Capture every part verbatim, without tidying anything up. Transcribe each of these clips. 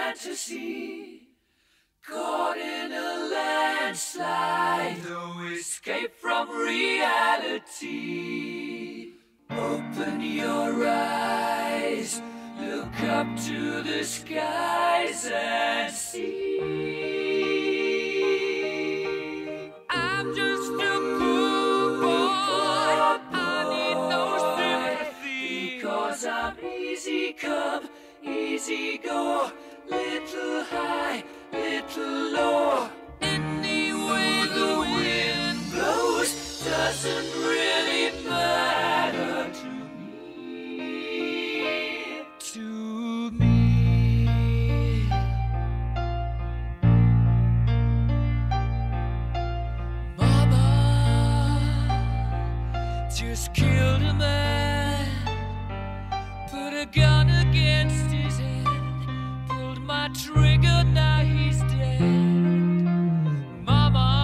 fantasy, caught in a landslide, no escape from reality. Open your eyes, look up to the skies and see. I'm just a poor boy, I need no sympathy, because I'm easy come, easy go, little high, little low. Any way the wind blows doesn't really matter to me, to me. Mama just killed a man, put a gun against his head, pulled my trigger, now he's dead. Mama,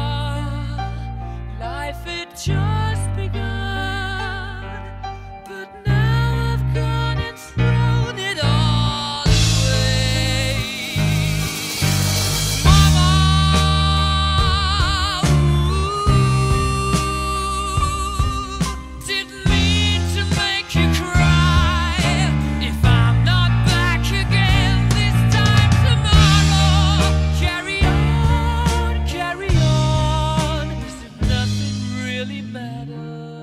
life had just begun, but now I've gone and thrown it all away. Mama, ooh, didn't mean to make you cry. If I'm not back again this time tomorrow, carry on, carry on, as if nothing really matters.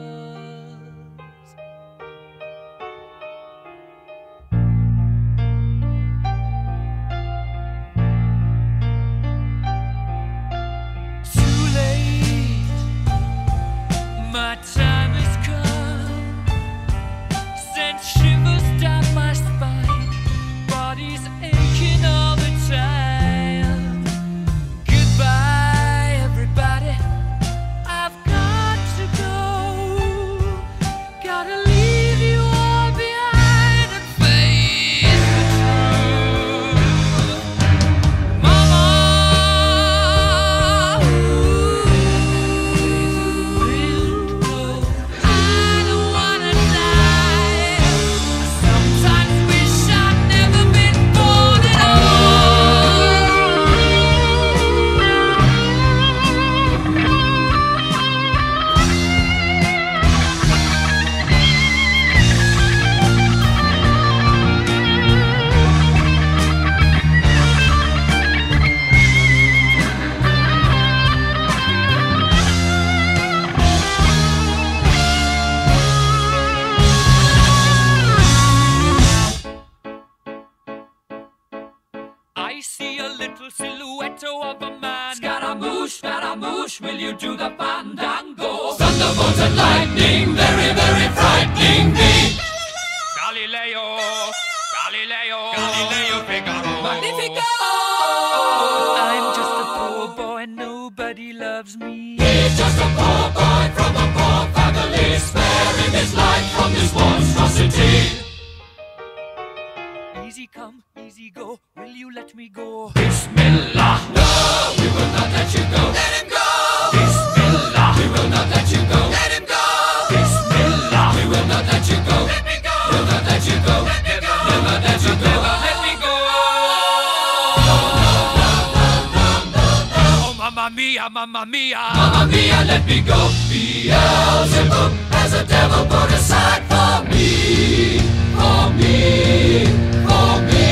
Too late, my time has come, sent shivers down my spine, body's aching all the time. Goodbye, everybody, I've got to go, gotta leave you all behind and face the truth. Mama, ooh, I don't wanna die. I sometimes wish I'd never been born at I see a little silhouette of a man. Scaramouche, Scaramouche, will you do the fandango? Thunderbolt and lightning, very, very frightening me. Galileo, Galileo, Galileo Figaro. Magnifico! I'm just a poor boy, nobody loves me. He's just a poor boy from a poor family, sparing his life from this monstrosity. Easy come, easy go, will you let me go? Bismillah, no, we will not let you go. Let him go! Bismillah, we will not let you go. Let him go! Bismillah, we will not let you go. Let me go! We'll not let you go. Let me go! Never let you go. Never let me go. No, no, no, no, no, no, no. Oh, mamma mia, mamma mia. Mamma mia, let me go. Beelzebub has a devil put aside for me. For me. For me.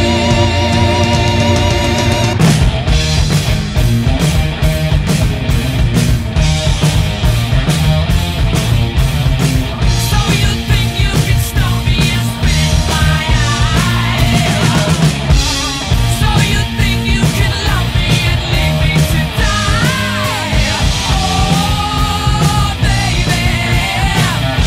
So you think you can stop me and spit in my eye? So you think you can love me and leave me to die? Oh, baby,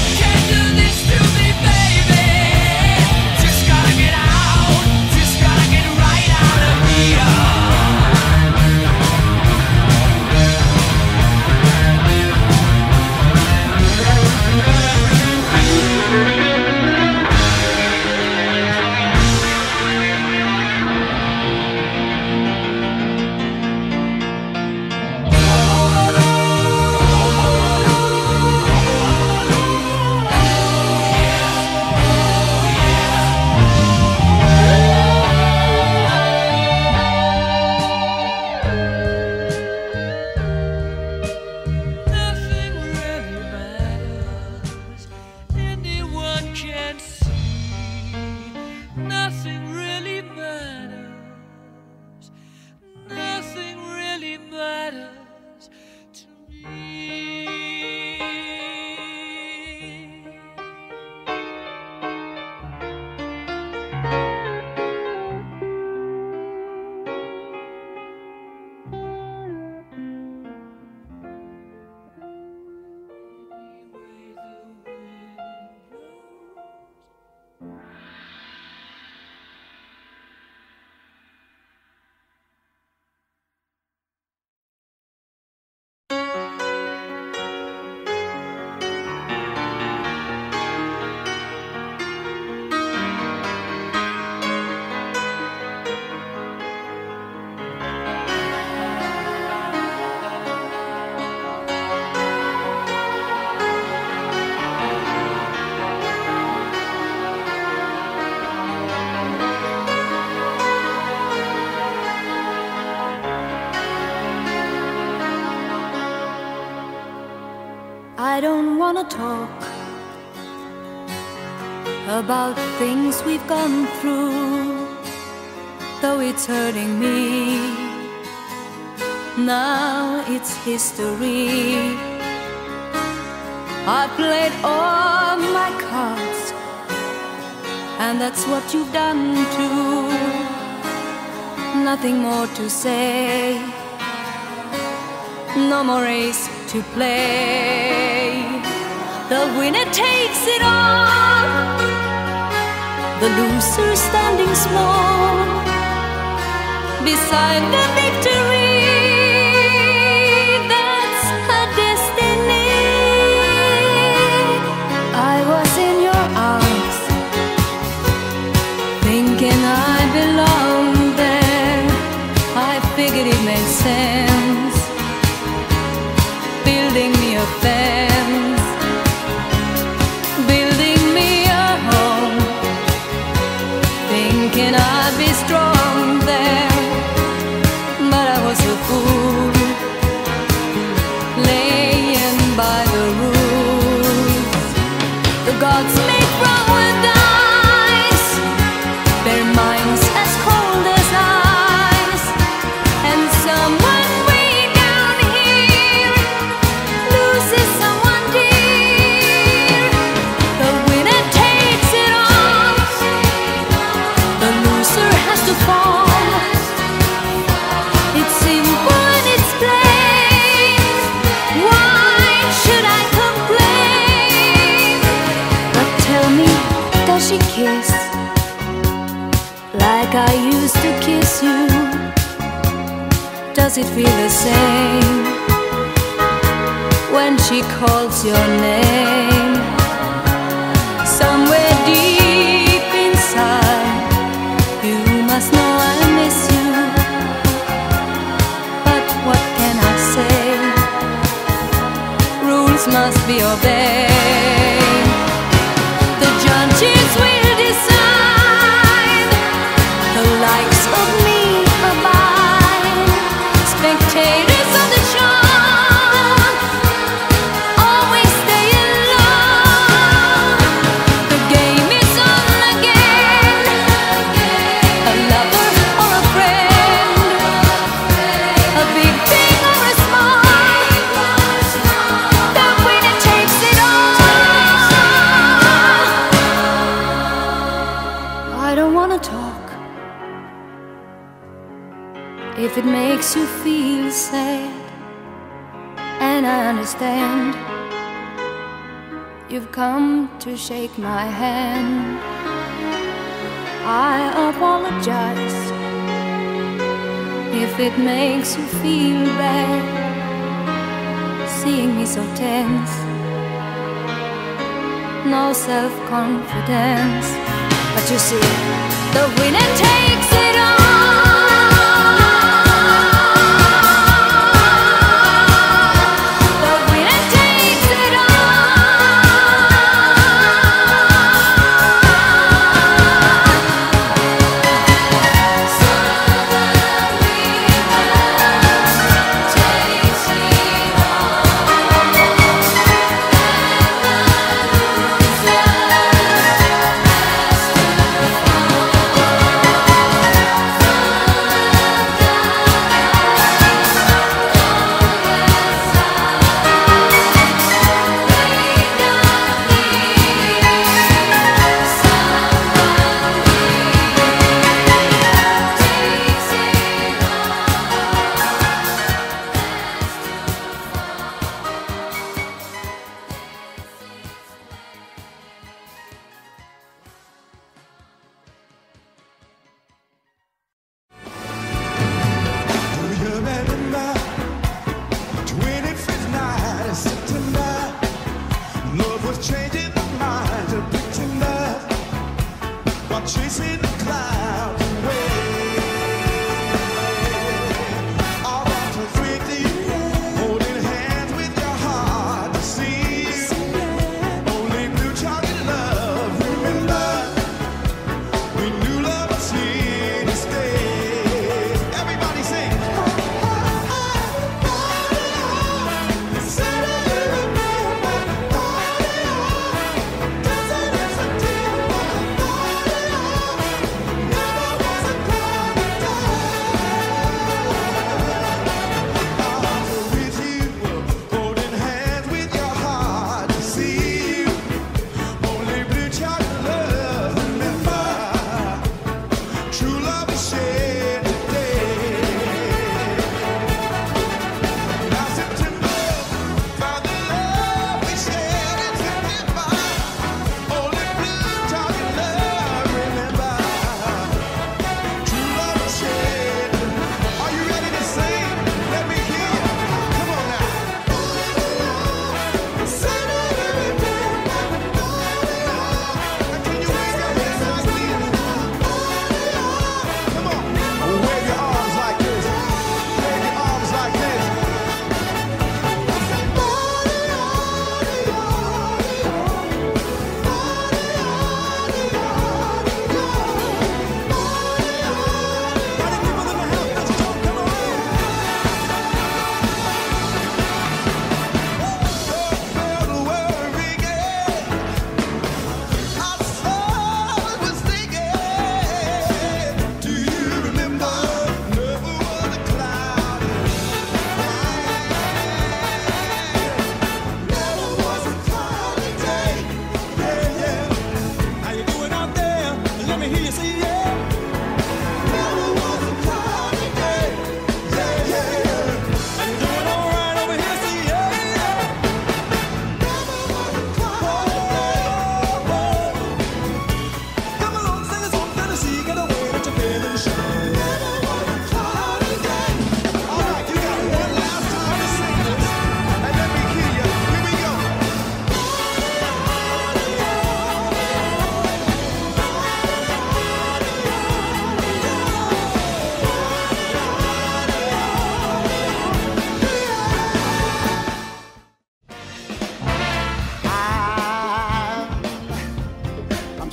wanna talk about things we've gone through, though it's hurting me. Now it's history. I played all my cards, and that's what you've done too. Nothing more to say, no more race to play. The winner takes it all, the loser standing small beside the victory. That's her destiny. I was in your arms, thinking I belonged there. I figured it made sense, building me a fence, building me a home, thinking I'd be strong there. But I was a fool, laying by the rules. The gods make wrong with dice, their minds as cold as ice, and someone way down here loses someone dear. The winner takes it all, the loser has to fall. It's simple and it's plain, why should I complain? But tell me, does she kiss like I used to kiss you? Does it feel the same when she calls your name? Somewhere deep inside, you must know I miss you. But what can I say? Rules must be obeyed. The judges will decide, the likes of me abide. Spectators of the show always stay alone. The game is on again, a lover or a friend, a big thing or a small, the winner takes it all. I don't wanna talk if it makes you feel sad, and I understand. You've come to shake my hand. I apologize if it makes you feel bad, seeing me so tense, no self-confidence. But you see, the winner takes it all. The winner takes it chasing the clouds away. All that was with you, holding hands with your heart to see. Only blue chocolate love, remember, we knew love was here to stay. Everybody sing. Said I remember,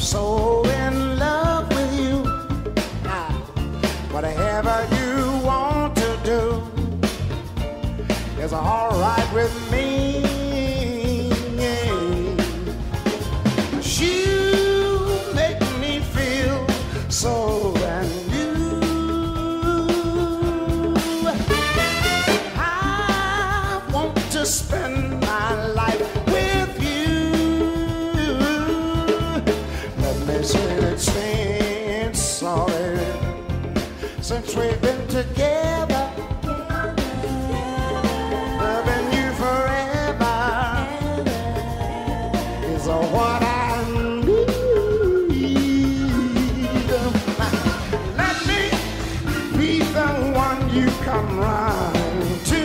so in love with you. Whatever you want to do is all right with me. You make me feel so brand new. I want to spend my life with you. Let me say it's been solid since we've been together, loving you forever is what I need. Let me be the one you come round to.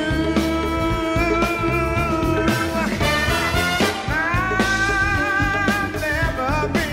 I'll never be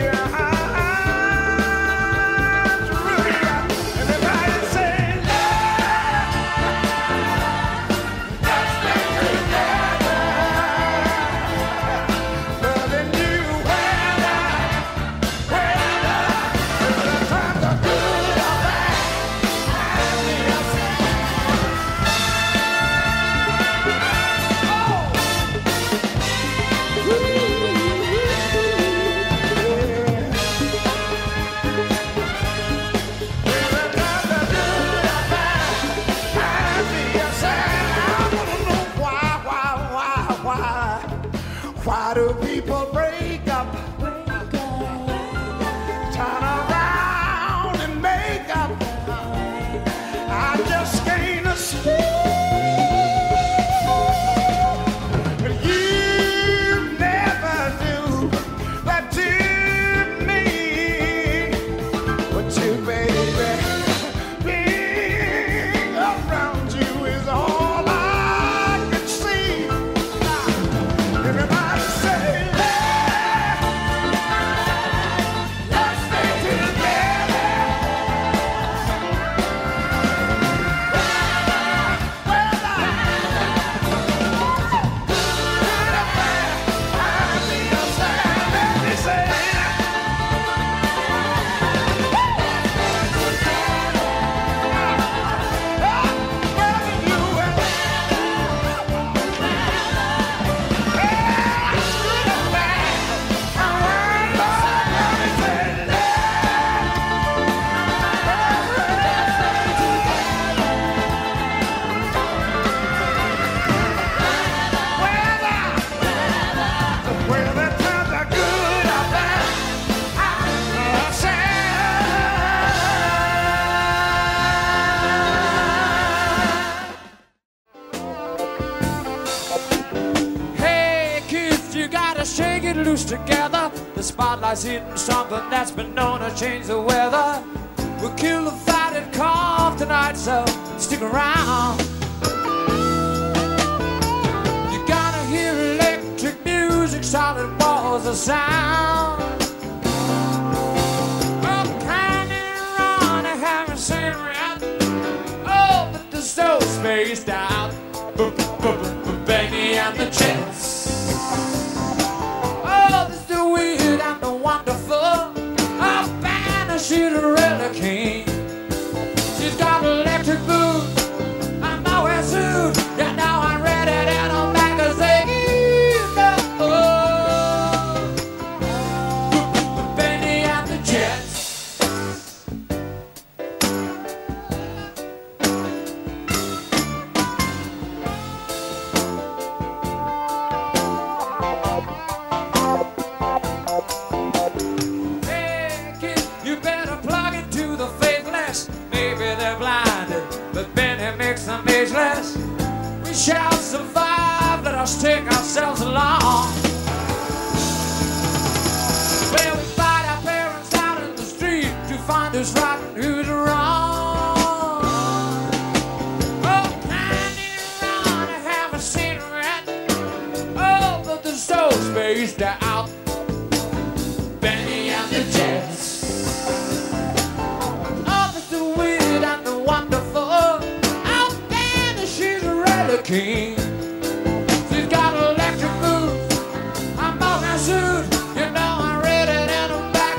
why do people break up, turn around and make up? I just can't escape. But you never do that to me. But you, baby, being around you is all I can see. Everybody shake it loose together. The spotlight's hitting something that's been known to change the weather. We'll kill the fight and cough tonight, so stick around. You're gonna hear electric music, solid walls of sound. Oh, Candy Ron, I haven't seen yet. Oh, but they're so spaced out. Benny and the Jets. Cinderella King. She's got electric boots, I'm nowhere soon. Yeah, now I'm ready and I'm back to say, oh, Benny and the Jets. I'm ageless. We shall survive, let us take ourselves along. Well, we fight our parents out in the street to find who's right and who's wrong. Oh, Candy Ron, I haven't seen her yet. Oh, but they're so spaced out. Benny and the Jets. Oh, but the weird and the wonderful. King. She's got electric boots, I'm on my suit. You know I'm ready and I'm back.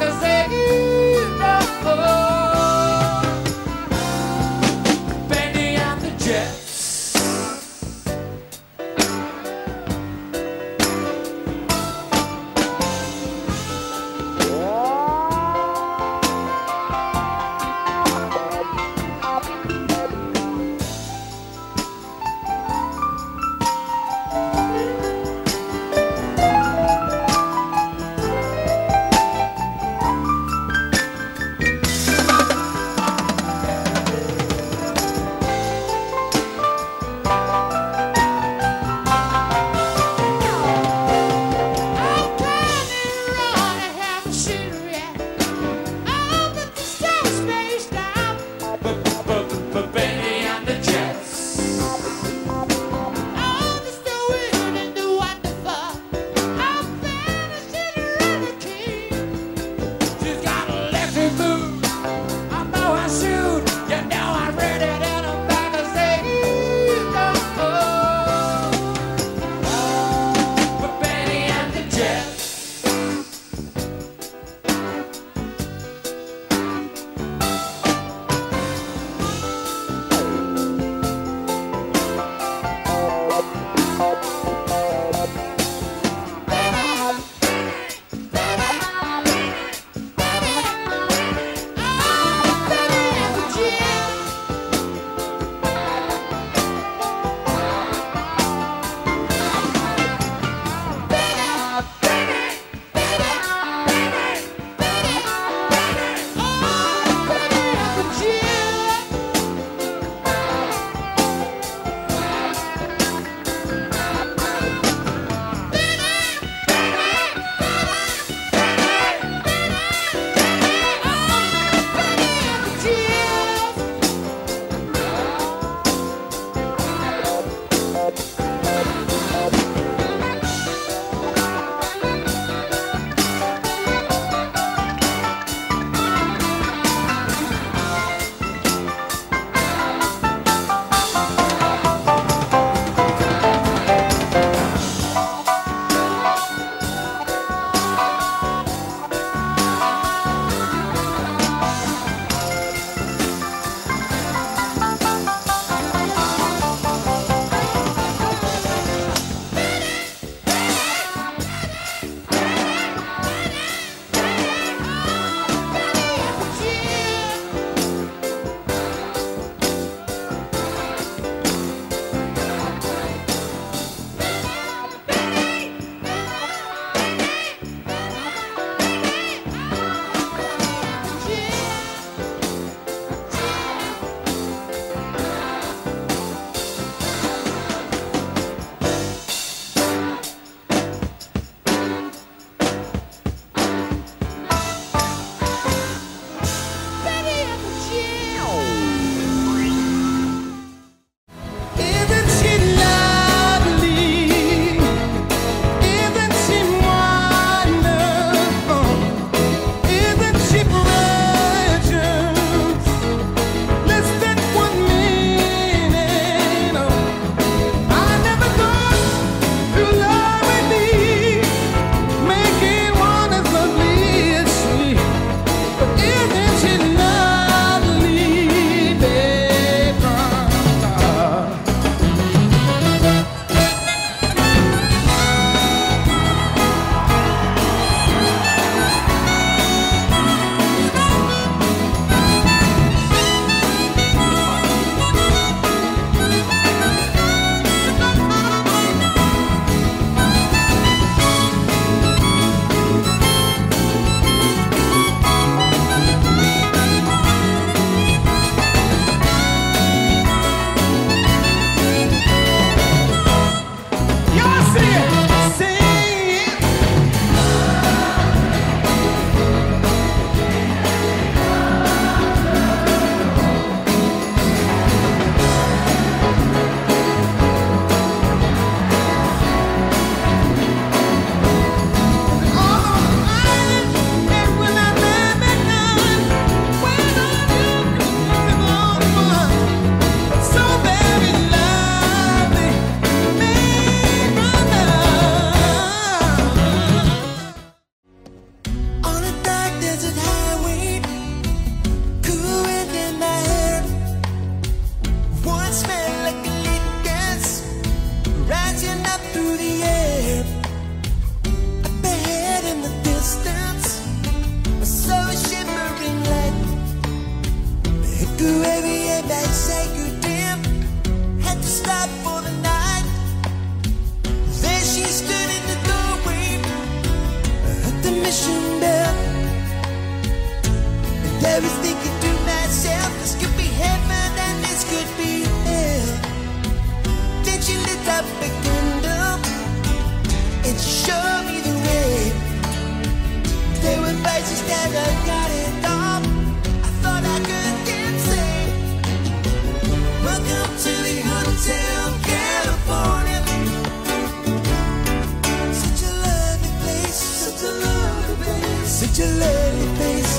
such a lovely place.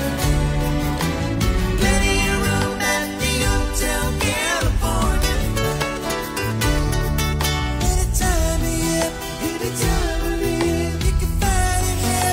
Plenty of room at the Hotel California. Any time of year, any time of year, you can find it here.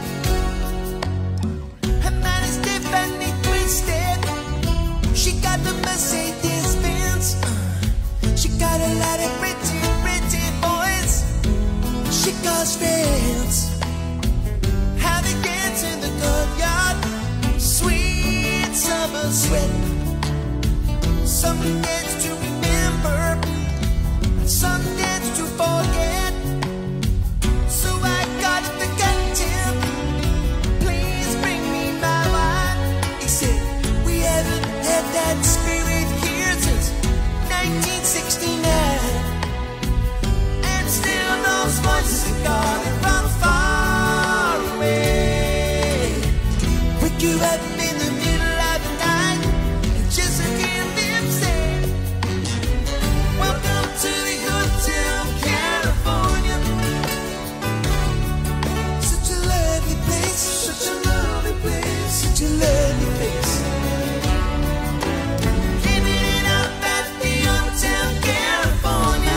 Her mind is differently twisted. She got the Mercedes Benz. She got a lot of pretty, pretty boys. She calls friends. How they dance in the courtyard. Sweet summer sweat. Some dance to remember, some dance to forget. So I got the content. Please bring me my wine. He said, we haven't had that spirit here since nineteen sixty-nine. And still those voices are calling from far away. Wake you up in the middle of the night and just hear them say, welcome to the Hotel California. Such a lovely place, such a lovely place, such a lovely place. Living it up at the Hotel California.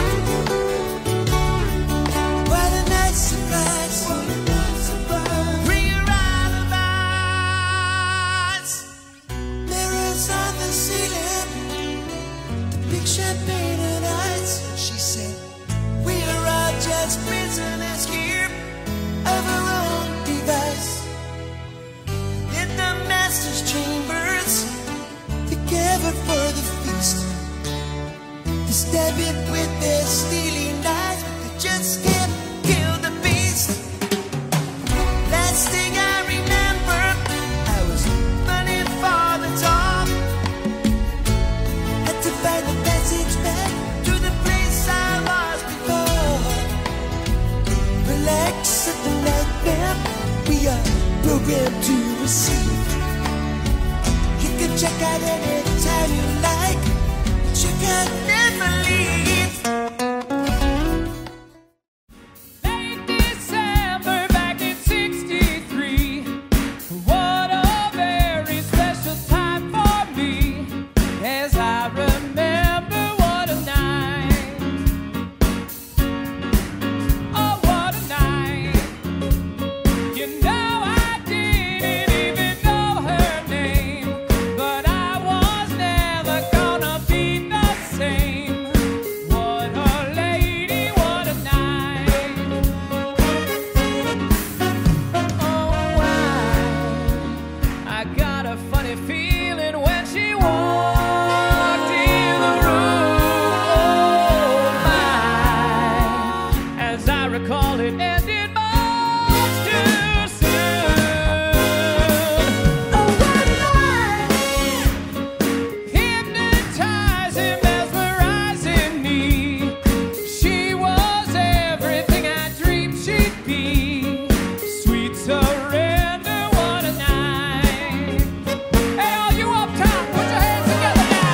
What a nice surprise, what a nice surprise. Bring her out of eyes. Mirrors on the ceiling, the big champagne and ice. She said, we are all just prisoners here of our own device. In the master's chambers, they gathered for the feast. They stab it with their steely knives, they just can't kill the beast. Last thing I remember, I was running for the top. Had to find the passage back to the place I was before. Relax at the night lamp, we are programmed to receive. You can check out any time you like, but you can never leave. Late December back in sixty-three. What a very special time for me. As I remember, what a night. Oh, what a night. You know, I didn't even know her name, but I was never gonna be the same. What a lady, what a night. Oh, I, I got a funny feeling when she walked in the room. Oh, my, as I recall, it ended much too soon. Oh, what a night. Hypnotizing, mesmerizing me. She was everything I dreamed she'd be. Sweet surrender, what a night. Hey, all you up top, put your hands together now.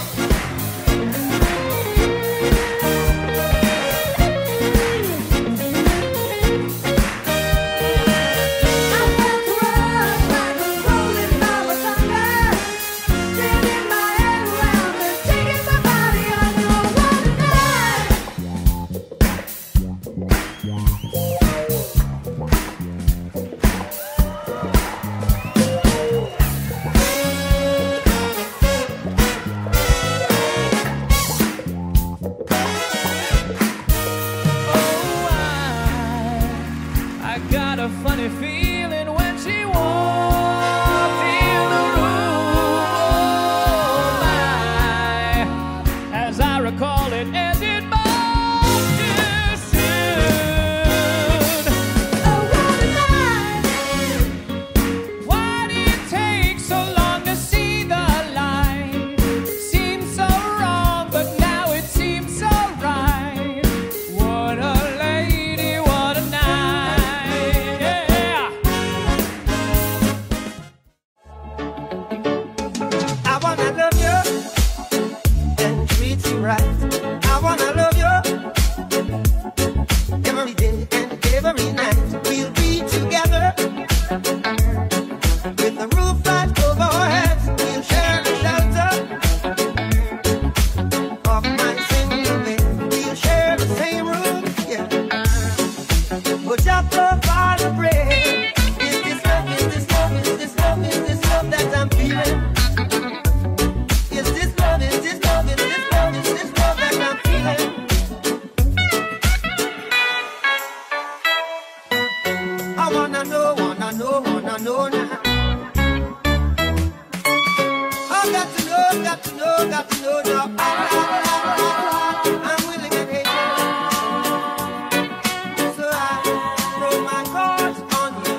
I felt the rush like a rolling ball of thunder, spinning my head around and taking my body under. Oh, what a night. Oh, I, I got a funny feeling when she walked in the room. Oh, my, as I recall, it ended much too soon. Oh, what a night. Why did it take so long to see the light? Seemed so wrong, but now it seems so right. What a lady, what a night. Yeah. I wanna know, wanna know, wanna know now. I got to know, got to know, got to know now. I, I, I, I, I'm willing and able. So I throw my cards on the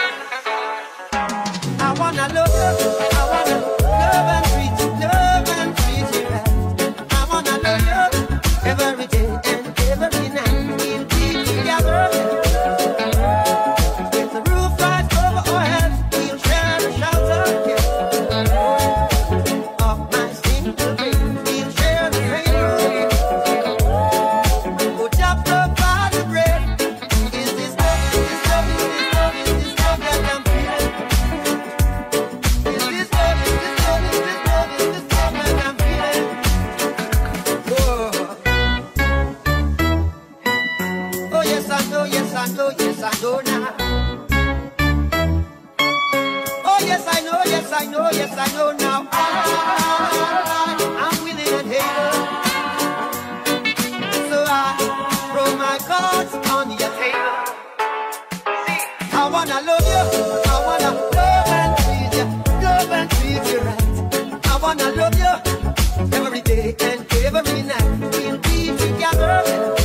table. I wanna love you, I wanna love and treat you, love and treat you right. I wanna love you every day and every night. We'll be together. With the roof right over our heads, we'll share the shelter of my single bed. We'll share the same room. Oh, chop up by the bread. Is this love, is this love, is this love, is this love that I'm feeling? Is this love, is this love, is this love, is this love that I'm feeling? Whoa. Oh yes, I know, yes, I know, yes, I know now. Oh yes, I know, yes, I know, yes, I know now. I, I'm willing and able. So I throw my cards on your table. I wanna love you, I wanna love and treat you, love and treat you right. I wanna love you every day and every night. We'll be together.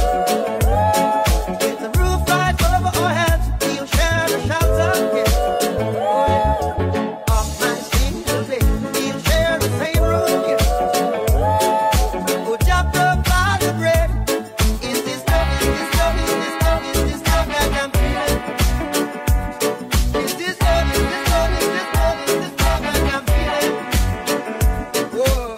With the roof right over our heads, we'll share the shelter, yeah. Oh, yeah. Of my single bed, we'll share the same room, yeah. Oh, chopped up by the bread. Is this love, is this love, is this love, is this love that I'm feeling? Is this love, is this love, is this love, is this love that I'm feeling? Whoa.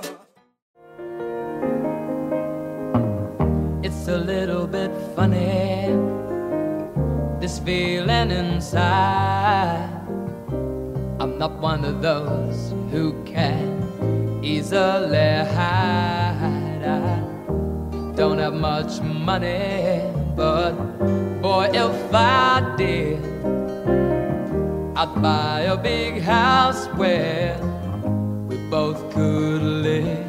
It's a little bit funny, this feeling inside. I'm not one of those who can easily hide. I don't have much money, but boy, if I did, I'd buy a big house where we both could live.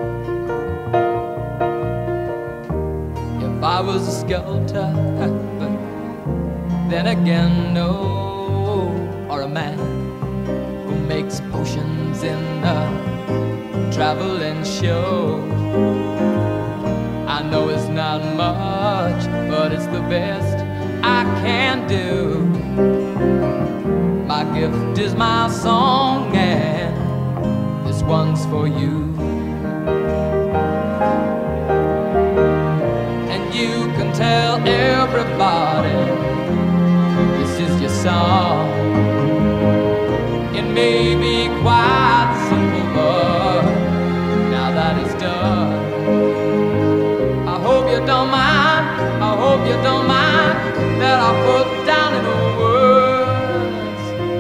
If I was a sculptor, but then again, no, or a man who makes potions in a traveling show. I know it's not much, but it's the best I can do. My gift is my song, and this one's for you. And you can tell everybody this is your song. It may be quite simple, but now that it's done, I hope you don't mind, I hope you don't mind that I put down in words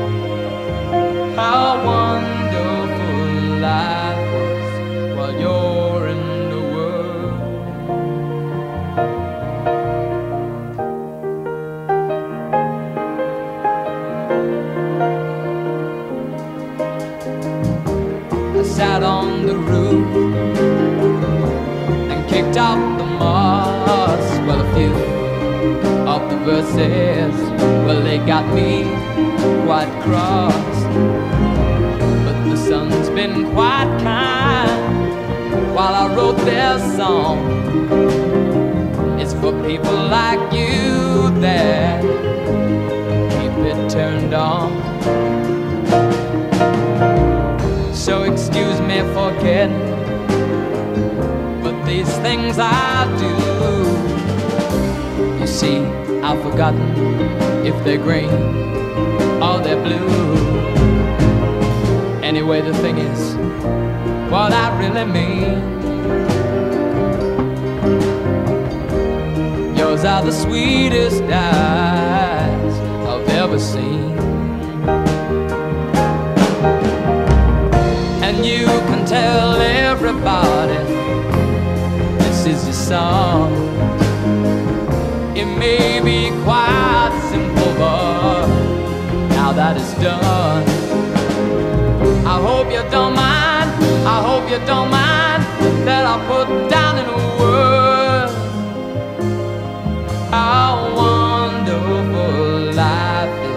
how wonderful life was while you're in the world. I sat on the roof and kicked out the moss. Well, a few of the verses, well, they got me quite cross. But the sun's been quite kind while I wrote their song. It's for people like you that keep it turned on. So excuse me for getting, but these things I do, you see, I've forgotten if they're green or they're blue. Anyway, the thing is, what I really mean, yours are the sweetest eyes I've ever seen. And you can tell everybody this is your song. It may be quite simple, but now that it's done, I hope you don't mind, I hope you don't mind that I put down in words how wonderful life is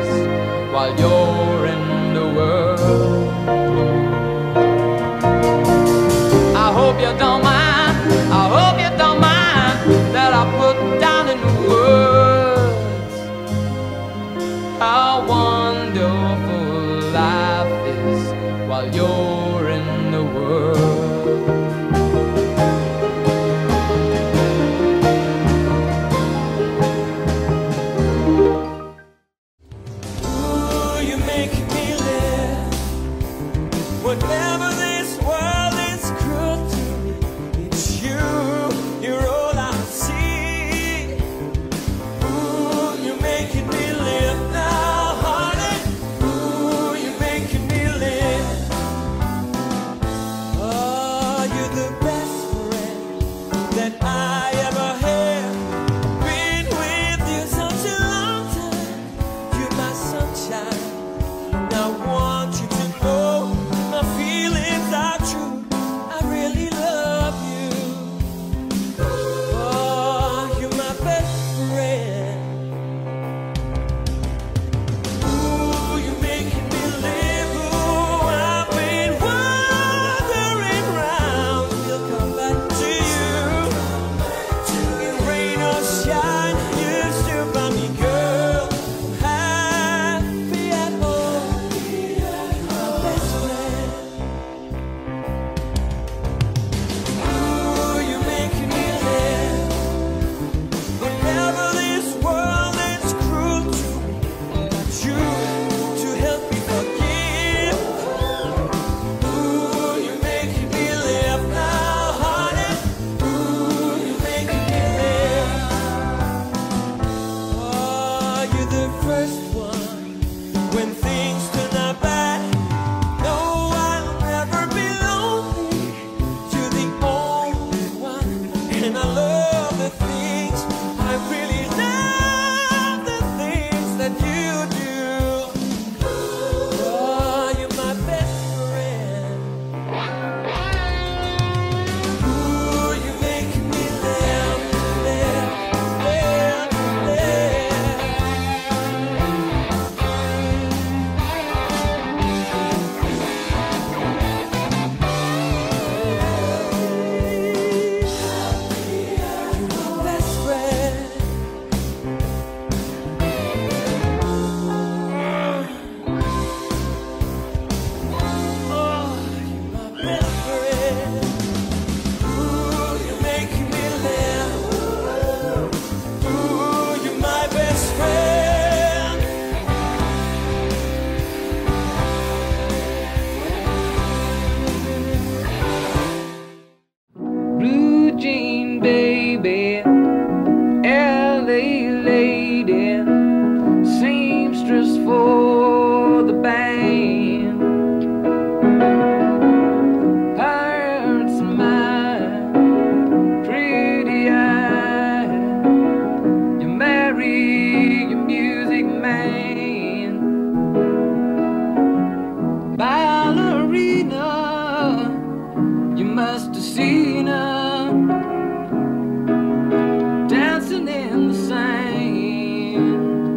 awful life is while you're in the world. Ooh, you make me live. Whatever this world is cruel to me, it's you, you're all I see. Ooh, you're making me live now, honey. Ooh, you're making me live. Oh, you're the best friend that I ever had. Been with you such a long time. You're my sunshine. And I want you to know my feelings are true. I really love you. Oh, you're my best friend. Ooh, you're making me live. Ooh, I've been wandering round. We'll come back to you. In rain or shine, you still by me, girl. Happy at home. My best friend. Ooh, you're making me live. Whenever this world is cruel to me, I got you to help me forgive. Ooh, you're making me live now, honey. Ooh, you're making me live. Oh, you're the first one when things turn out bad. No, I'll never be lonely. You're the only one, and I love the things. I really love the things that you do. Oh, you're my best friend. Ooh, you're making me live, live, live, You're my best friend. Oh, you're my best friend. Ooh, you're making me live. Ooh, you're my best friend. Blue jean baby, L A lady, seamstress for the band. Pirates of my pretty eye, you marry your music man. Ballerina, you must have seen her dancing in the sand.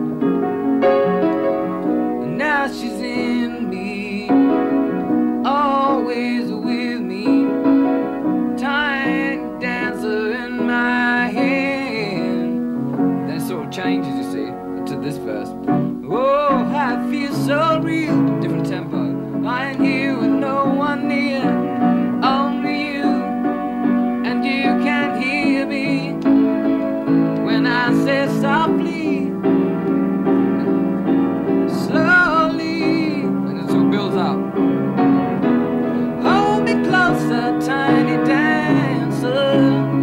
And now she's in me, always with me, tiny dancer in my hand. Then it sort of changes, you see, to this verse. Oh, I feel so real, different tempo. I ain't here with no one near, only you, and you can't hear me when I say softly, slowly, and it sort of builds up. Hold me closer, tiny dancer.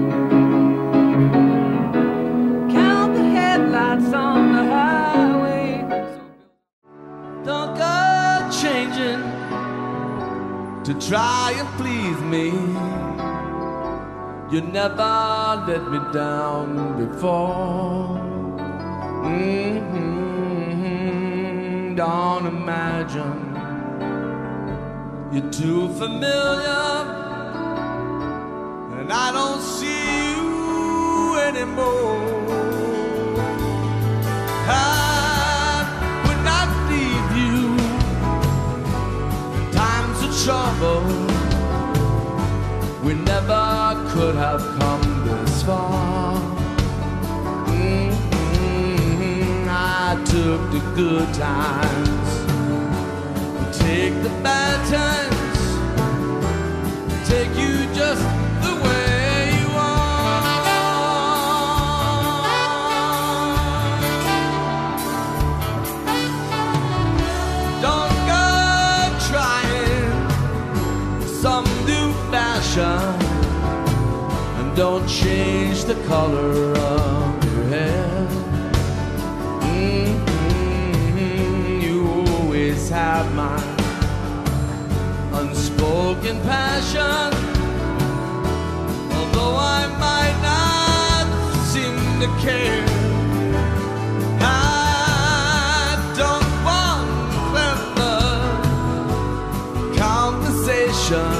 Count the headlights on the highway. Don't go changing to try and please me. You never let me down before. Mm-hmm. Don't imagine you're too familiar, and I don't see you anymore. I would not leave you in times of trouble. We never could have come this far. Mm-hmm. I took the good times take the bad times, take you just the way you are. Don't go trying some new fashion, and don't change the color of your hair. Mm-hmm. You always have my unspoken passion, although I might not seem to care. I don't want clever conversation,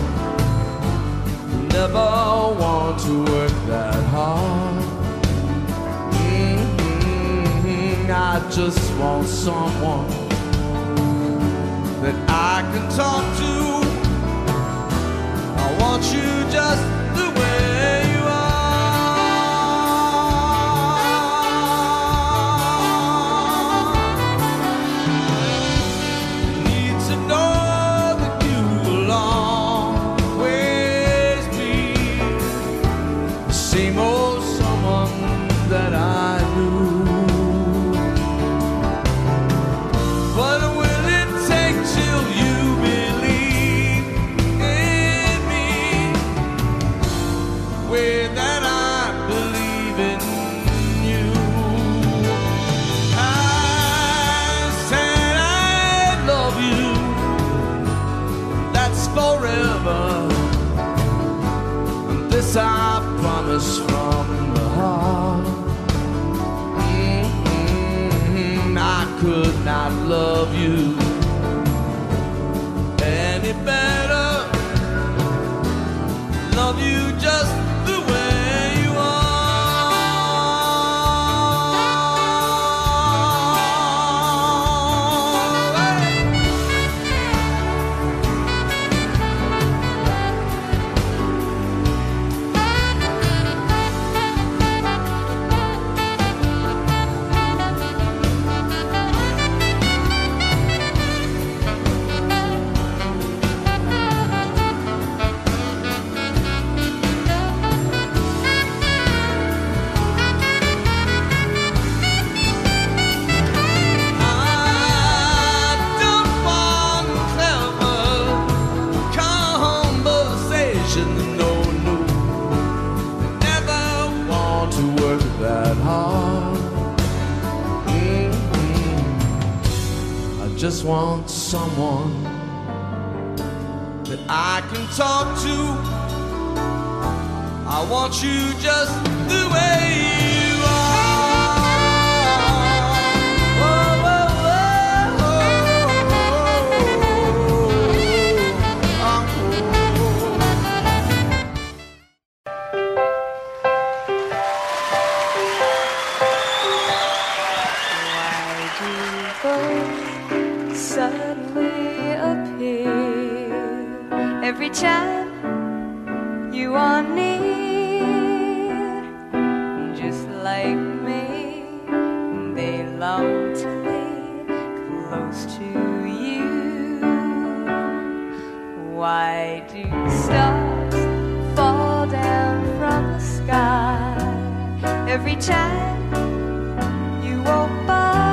never want to work that hard. Mm-hmm. I just want someone that I can talk to. I want you just the way you are. Need to know that you will always be the same old someone that I knew. What will it take till you believe in me, way that I believe in you? I said I love you, that's forever, and this I promise from the heart. Mm-hmm. I could not love you any better, love you just the way you are. No, no, never want to work that hard. Mm-hmm. I just want someone that I can talk to. I want you just the way you are. Oh, oh, oh, oh, oh, oh. Suddenly appear every time you are near, just like me. They long to be close to you. Why do stars fall down from the sky every time you walk by?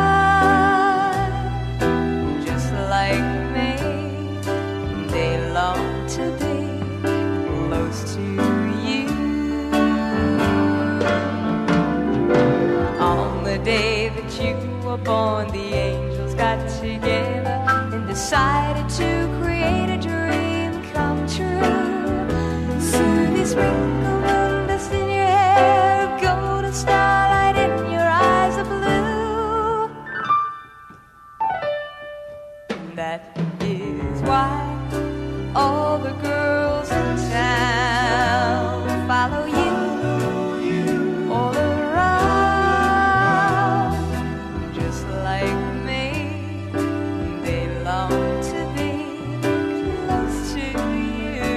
Like me, they long to be close to you. On the day that you were born, the angels got together and decided to create a dream come true. Soon they sprinkle little dust in your hair, golden starlight in your eyes of blue. That is why all the girls in town follow you all around, just like me. They long to be close to you.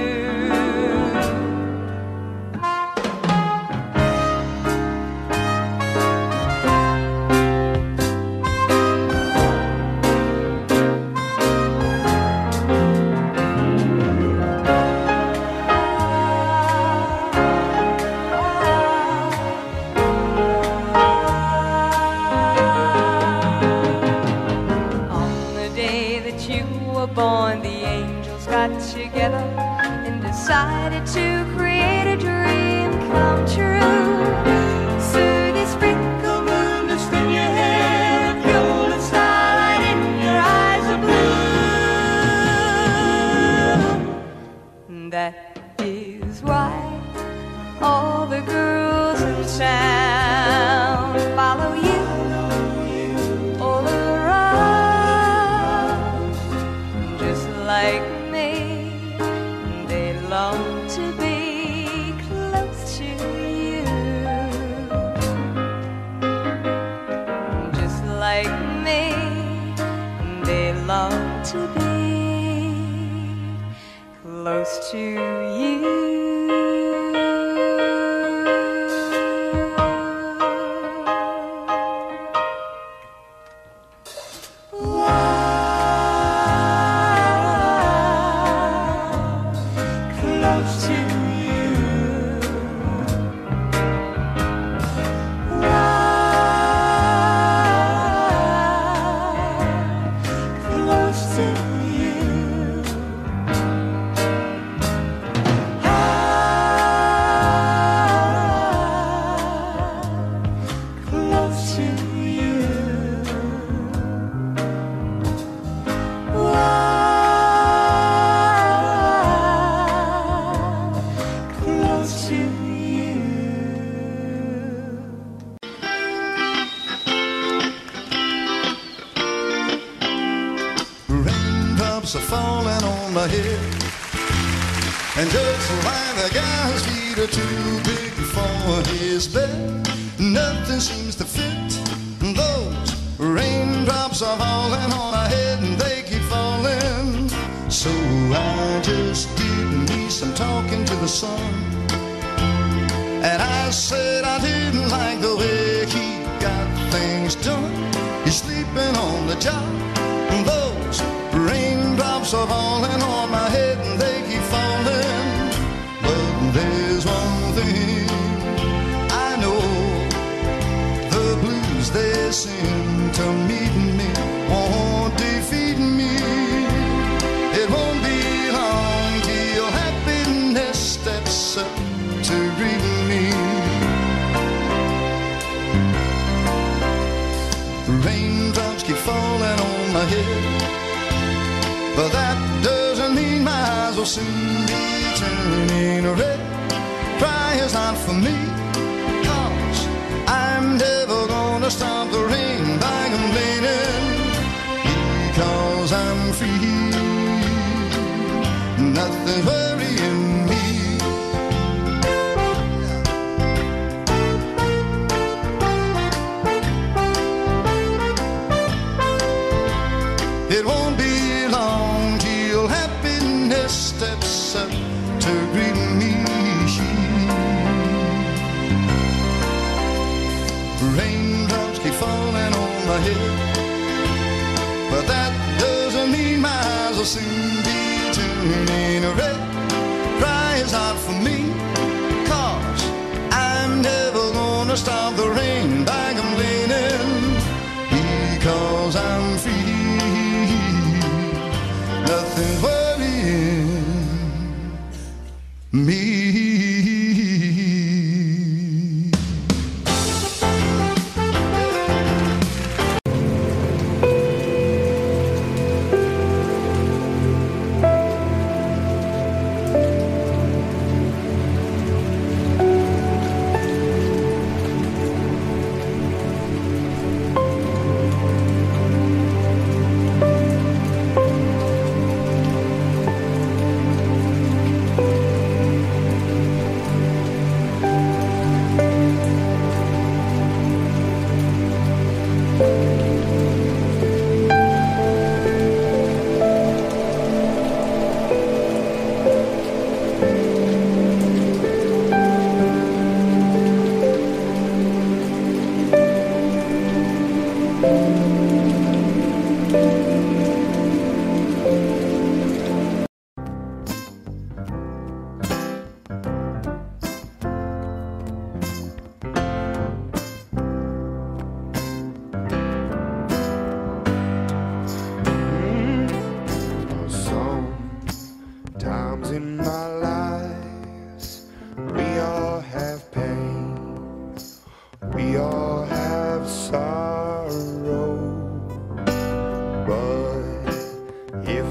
you were born, the angels got together and decided to create a dream come true. So they sprinkle moon dust in your hair and golden starlight in your eyes of blue. That is why all the girls in town follow you all around. Just like me, they long to be close to you. Just like me, they long to be close to you. Raindrops are falling on my head, and just like the guy's feet are too big for his bed, nothing seems to fit. Those raindrops are falling on my head, and they keep falling. So I just did me some talking to the sun, and I said I didn't like the way he got things done. He's sleeping on the job. Those raindrops are falling on my head, and they keep falling. But there's one thing I know, the blues they sing to meet me won't defeat me. It won't be long till happiness steps up to greet me. Raindrops keep falling on my head, but that doesn't mean my eyes will soon be turning red. Cry is not for me, 'cause I'm never gonna stop the rain by complaining, because I'm free, nothing's worrying me. It won't be long till happiness steps up to greet me. Raindrops keep falling on my head, but that doesn't mean my eyes will soon be turning red. Cry is not for me, 'cause I'm never gonna stop the rain by complaining, because I'm free. Nothing's worrying me.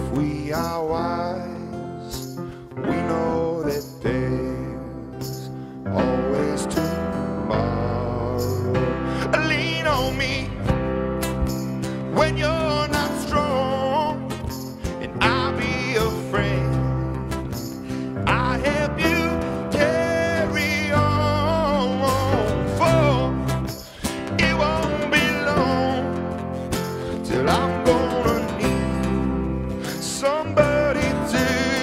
we are wise, we know that there's always tomorrow. Lean on me when you're not strong, and I'll be a friend. I help you carry on, for it won't be long till I'm gonna need somebody to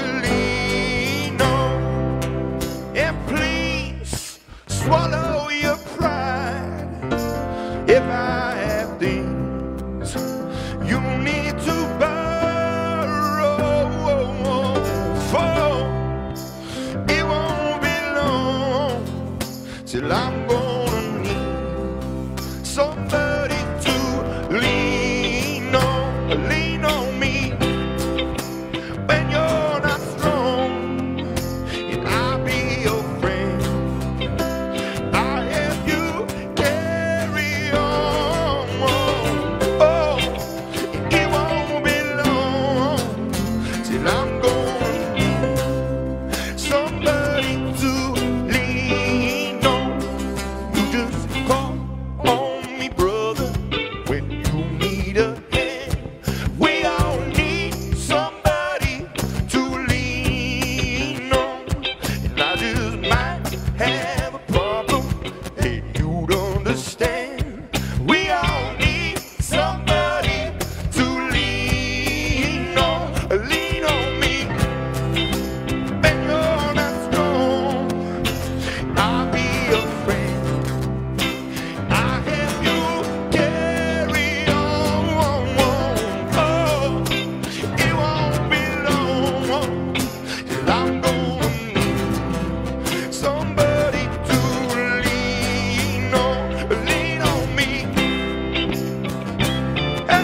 lean on. And please swallow your pride if I have things you need to borrow, for it won't be long till I'm gonna need somebody to lean on. Lean on me when you're not strong, and I'll be your friend. I'll help you carry on. Oh, it won't be long till I'm gonna need somebody to lean on. You just call on me, brother, when you need a hand. We all need somebody to lean on. And I just might have a problem that you'd understand. We all need somebody to lean on. Lean on me when you're not strong. I'll be your friend. I'll help you carry on. Oh, it won't be long till I'm gonna need somebody to lean on. Lean on me. Hey.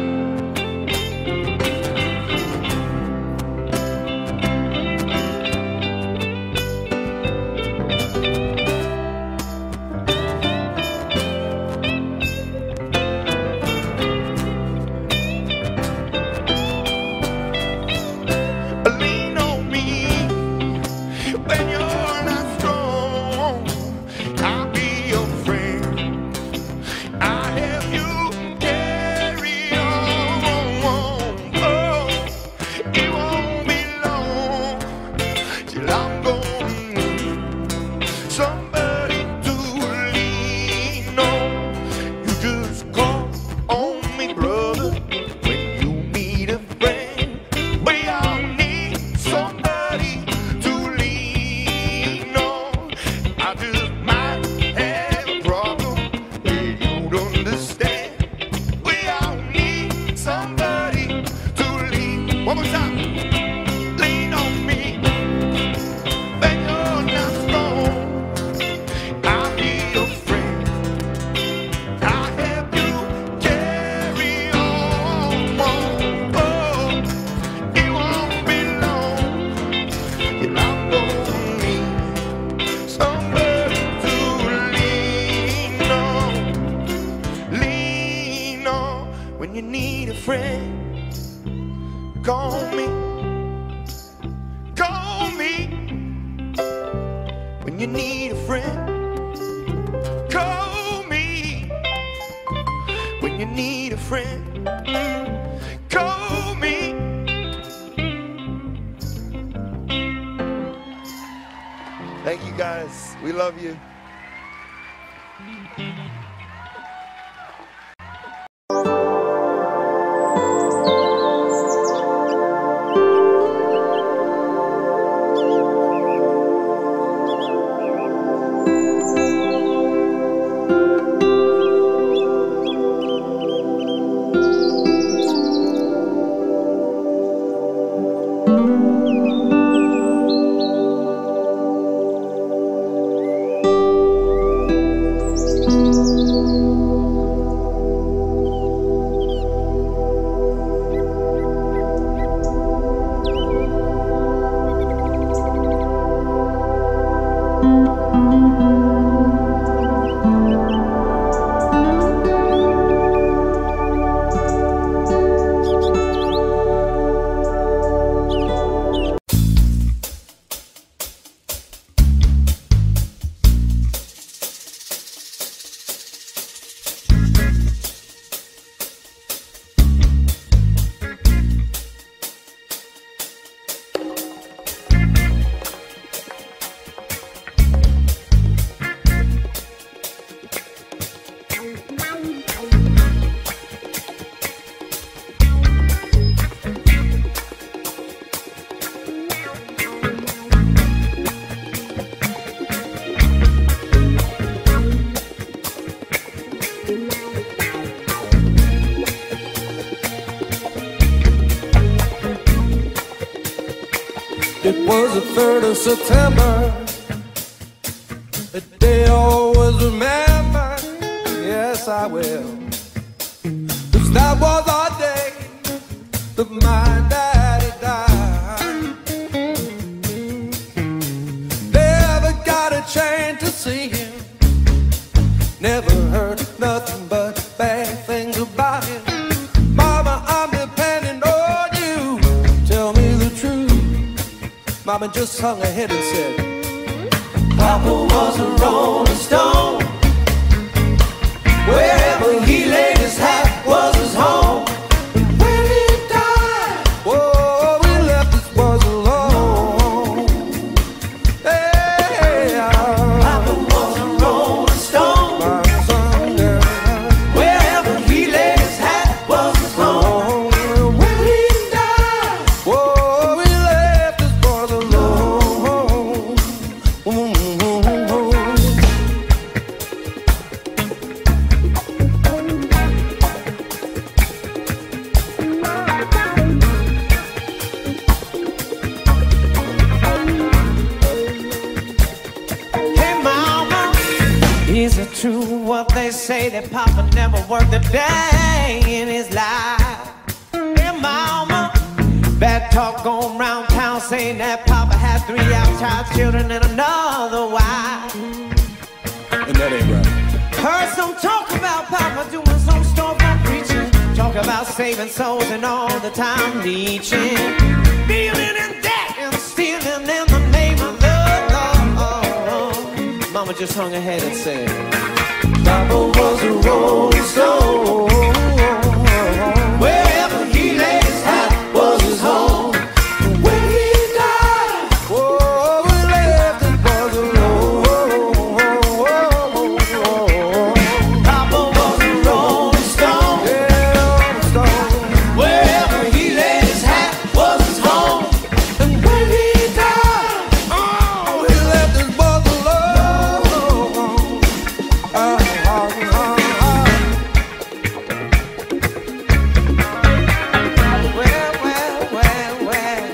Lean on me when you're not strong. I'll be your friend. I'll help you carry on. Oh, it won't be long till I'm gonna need somebody to lean on. You just call on me, brother, when you need a friend. We all need somebody to lean on. I just might have a problem that you'd understand. We all need somebody to lean. One more time. Lean on me when you're not strong. I'll be your friend. I'll help you carry on. Oh, it won't be long till I'm gonna need somebody to lean on. Lean on when you need a friend. Call me. Call me when you need a friend. Call me when you need a friend. Call me. Thank you guys. We love you. Thank you. It was the third of September, a day I'll always remember. Yes, I will. 'Cause that was our day that my daddy died. Never got a chance to see him, never heard nothing but bad things about him. Mama, I'm depending on you, tell me the truth. Mama just hung her head and said, Papa was a rolling stone. Wherever he laid his hat was his home. And when he died, whoa, we left this was alone. Hey, Papa was a rolling stone. Wherever he laid his hat was his home. And when he died, whoa, we left this was alone. Is it true what they say that Papa never worked a day in his life? Hey mama, bad talk going round town saying that Papa had three outside children and another wife. And that ain't right. Heard some talk about Papa doing some storefront preaching, talk about saving souls and all the time reaching, dealing in debt and stealing in the name of love. Mama just hung her head and said, Papa was a rolling stone. Wherever he laid his hat was his home. When he died, Oh, we left this was alone. Papa was a rolling stone. Yeah, stone. Wherever he laid his hat was his home. And when he died, Oh, he left this was alone. Ah, ah, ah, ah. well, well, well, well.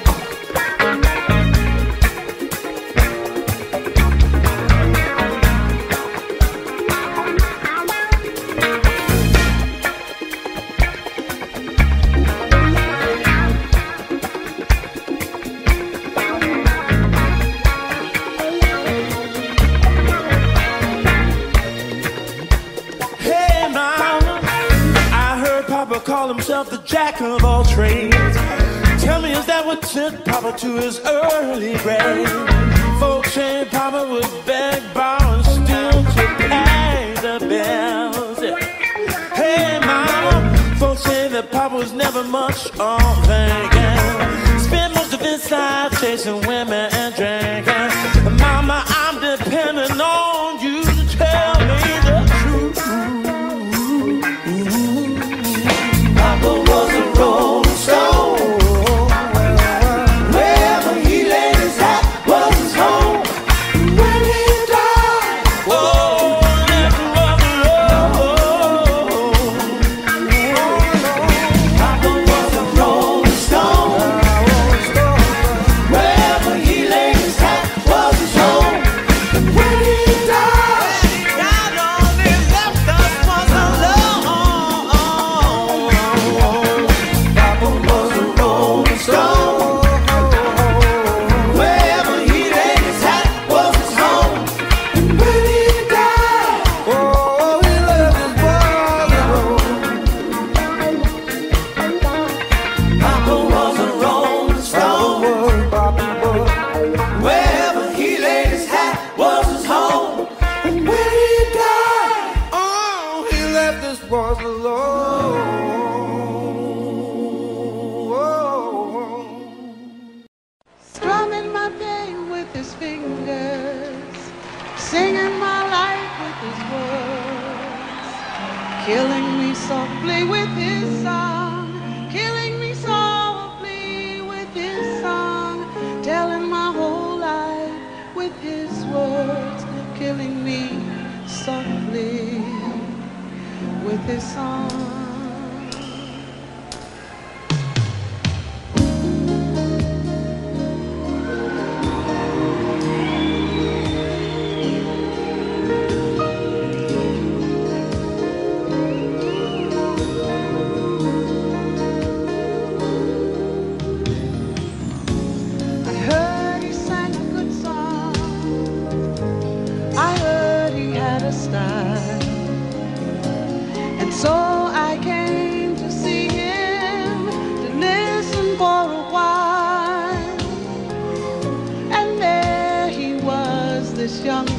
Hey mama, I heard Papa call himself the jack of all trades. Tell me, is that what took Papa to his early grave? Folks say Papa would beg, borrow, and steal to pay the bills. Hey mama, folks say that Papa was never much on thinking. Spent most of his life chasing women and drinking. Mama, I'm depending on you to tell me the truth. Papa was a rolling stone. Wherever he laid his hat was his home. When he died, Oh, that was love. Papa was a rolling stone. Wherever he laid his hat was his home. And when he died, God only left us was alone. Papa was a rolling stone. Wherever he laid his hat was his home. And when he died, Oh, he left this was alone. Papa was a rolling stone. Wherever he laid his hat was his home. And when he died, Oh, he left this was alone. Strumming my pain with his fingers, singing my life with his words, killing me softly with his song, killing me softly with his song, telling my whole life with his words, killing me softly with his song.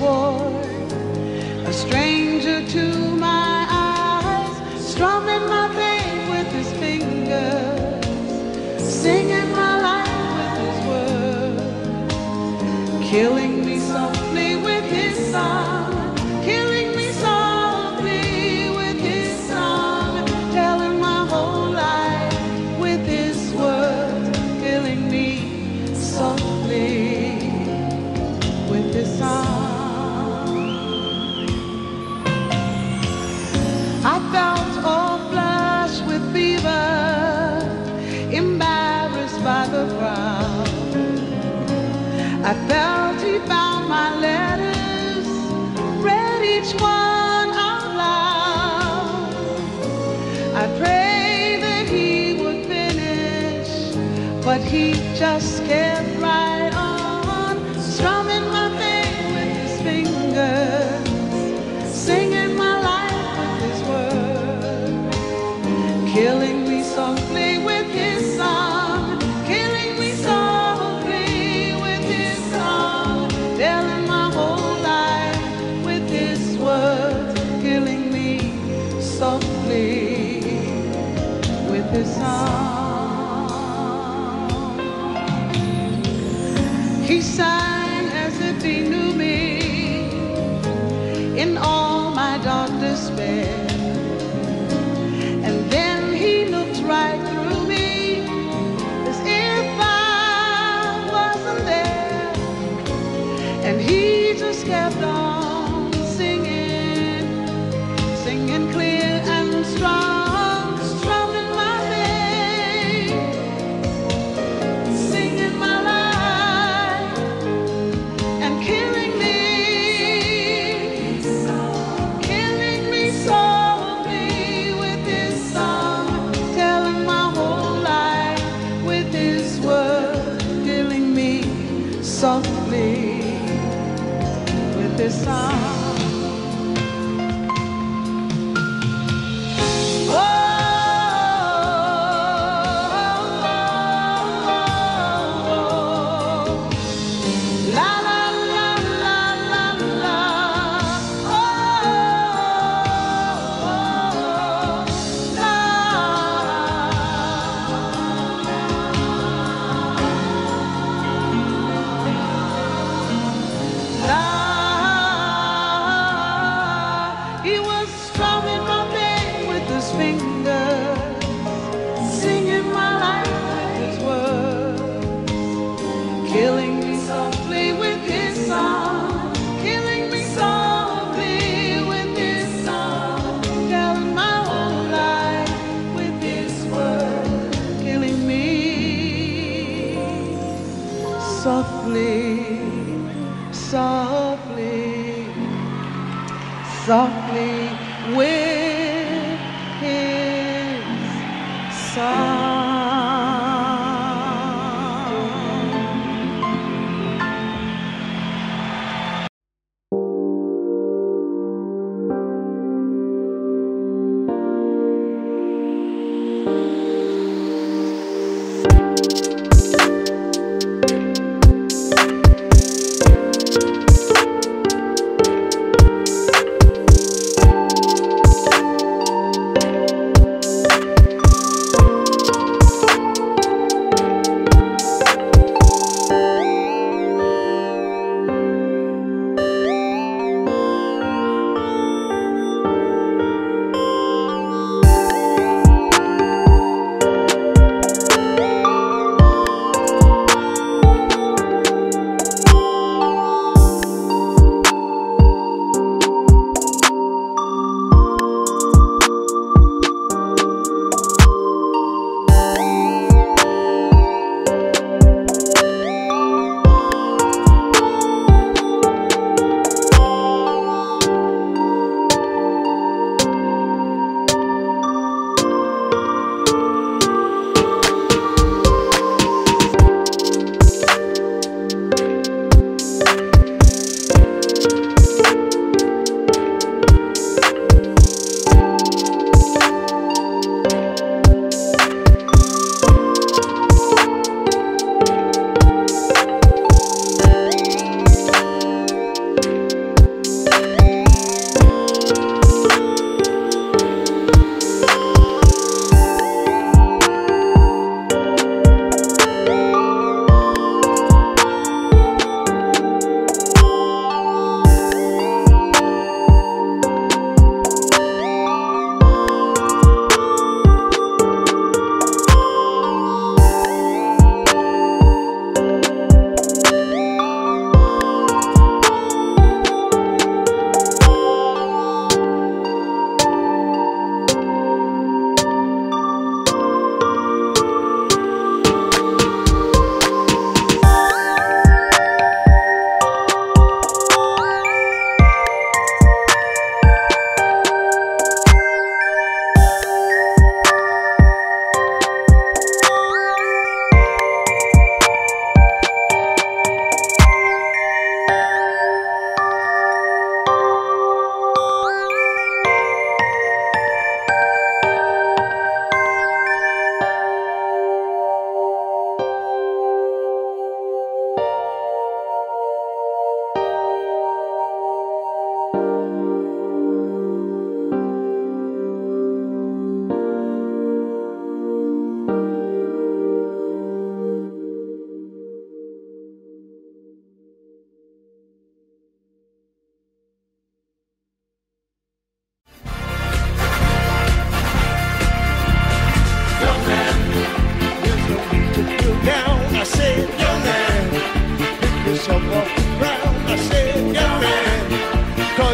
boy, a stranger to my eyes, strumming my pain with his fingers, singing my life with his words, killing me softly with his song, killing me softly with his song, telling my whole life with his words, killing me softly with his song. I felt all flushed with fever, embarrassed by the crowd. I felt he found my letters, read each one out loud. I prayed that he would finish, but he just kept right on, strumming my pain with his fingers, singing my life with his words, killing me softly with his song, killing me softly with his song, telling my whole life with his words, killing me softly with his song. He sang as if he knew me in all my dark despair, and then he looked right through me as if I wasn't there, and he just kept on singing, singing clear and strong, strumming my pain, singing my life, and killing me, killing me softly with his song, telling my whole life with his words, killing me softly with his song. He was strumming my pain with his fingers, singing my life with his words, killing me softly with his song, killing me softly with his song, telling my whole life with his words, killing me softly, softly, softly with his song.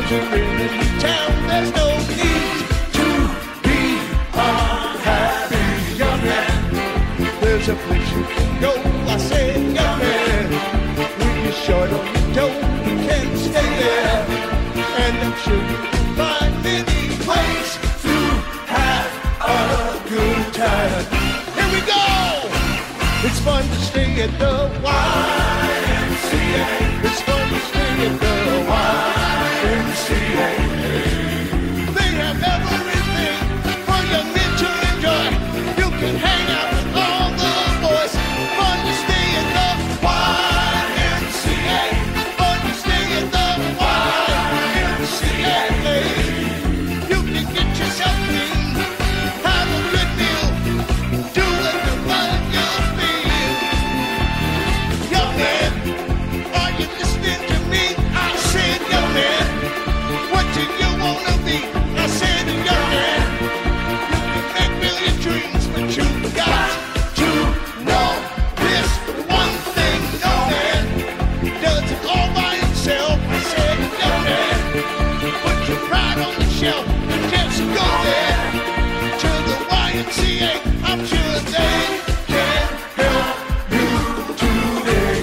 you're in a new town, there's no need to be unhappy, young man. There's a place you can go, I said, young man. When you're short on your dough, you can stay there. And I'm sure you can find many ways to have a good time. Here we go! It's fun to stay at the Y M C A. It's fun to stay at the Y M C A. They have everything for young men to enjoy. You can hang out with all the boys. Fun to stay at the Y M C A. Fun to stay at the Y M C A. You can get yourself clean, have a good meal, do what you want you feel. Young man, are you listening to me? I said, young man, what do you wanna be? I said, young man, you can make million dreams, but you got to know this one thing, young man. Does it all by himself? I said, young man, put your pride on the shelf and just go there to the Y M C A. I'm sure they can help you today.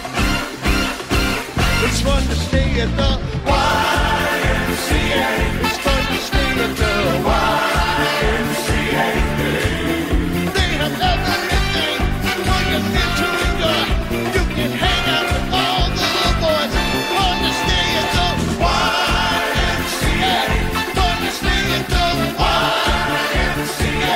It's fun to stay at the Y M C A. It's fun to stay at the Y M C A. They have everything for your men to enjoy. You can hang out with all the boys. Fun to stay at the Y M C A. Fun to stay at the Y M C A.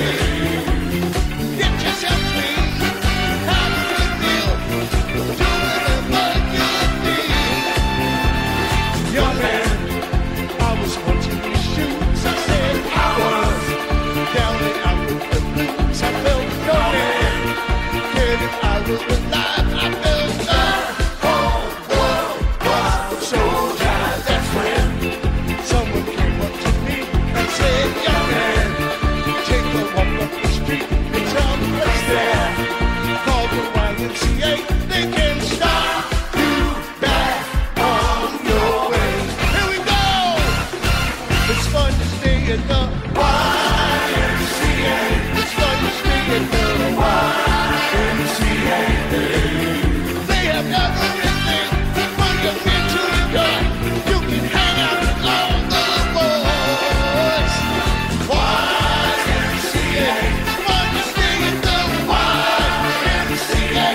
Get yourself clean, have a good meal, do whatever you feel. Young man, I was once in your shoes. I said I was down and out with the blues. I felt no man, yet if I was alive, I felt the whole world was so dry. That's when someone came up to me and said, young man, take a walk up the street. It's some place there called the Y M C A. They can start you back on your way. Here we go! It's fun to stay at the Y M C A. It's fun to stay at the Y M C A. They have everything for your men to enjoy. You can hang out with all the boys. Y M C A. Fun to stay at the Y M C A.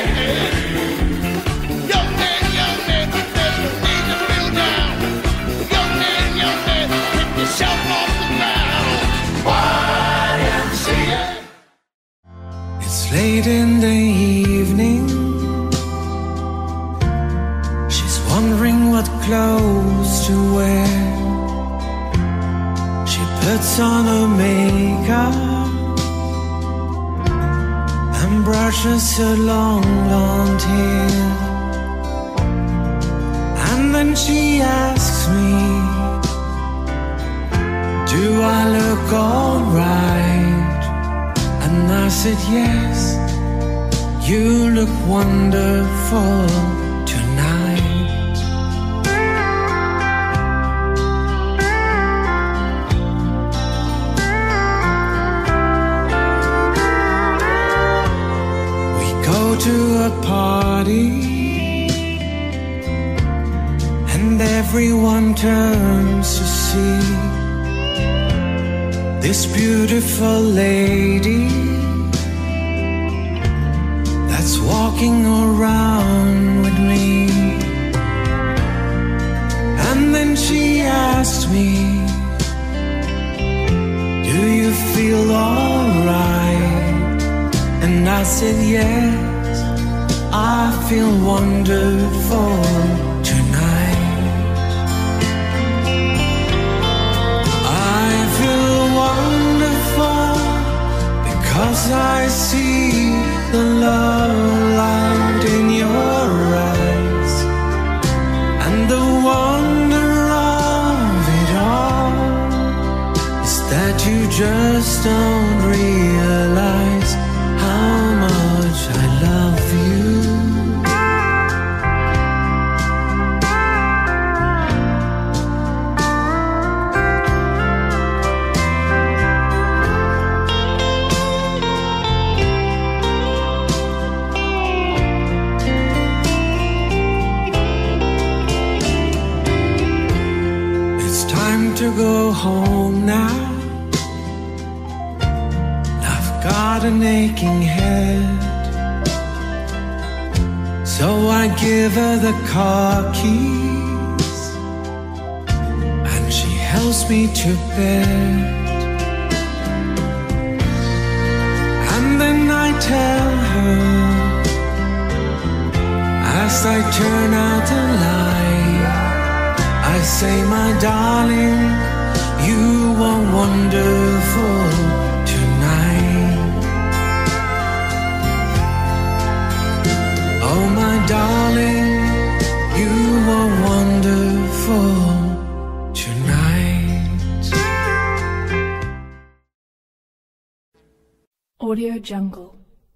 Young man, young man, there's no need to feel down. Young man, young man, pick yourself off the ground. Y M C A. It's late in the evening. She's wondering what clothes to wear. She puts on her makeup and brushes her long blonde hair. And then she asks me, do I look alright? And I said, yes, you look wonderful tonight. We go to a party and everyone turns to see this beautiful lady that's walking around with me. And then she asked me, do you feel alright? And I said, yes, I feel wonderful tonight. I feel wonderful because I see the love light in your eyes, and the wonder of it all is that you just don't realize how much I love you. go home now. I've got an aching head, so I give her the car keys, and she helps me to bed. And then I tell her, as I turn out the light, I say, my darling, you are wonderful tonight. Oh, my darling, you are wonderful tonight. Audio Jungle.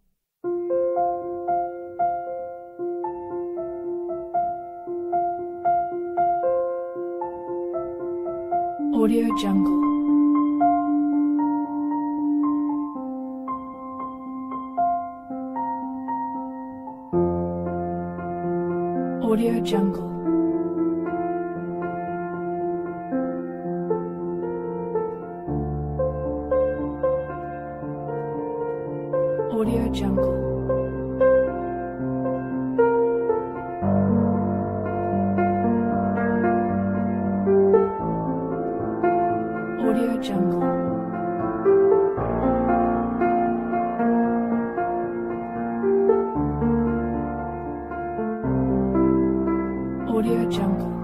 Audio Jungle. Audio Jungle. Audio Jungle. Audio Jungle. Audio Jungle.